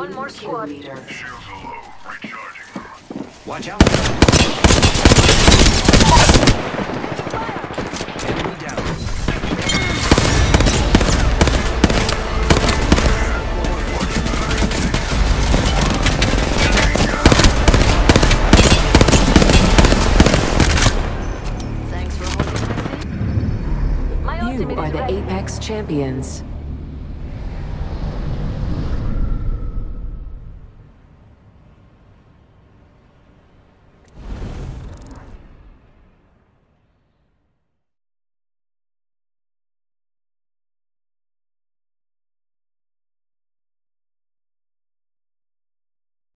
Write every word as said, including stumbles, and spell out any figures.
One more squad. Shields are low. Recharging. Watch out! Enemy down. Thanks for holding my feet. My You ultimate are is the ready. Apex champions.